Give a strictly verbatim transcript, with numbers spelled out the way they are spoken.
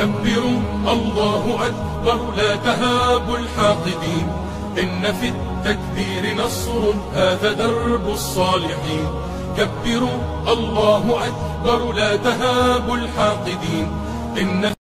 كبروا الله أكبر لا تهابوا الحاقدين، إن في التكبير نصر هذا درب الصالحين. كبروا الله أكبر لا تهابوا الحاقدين، إن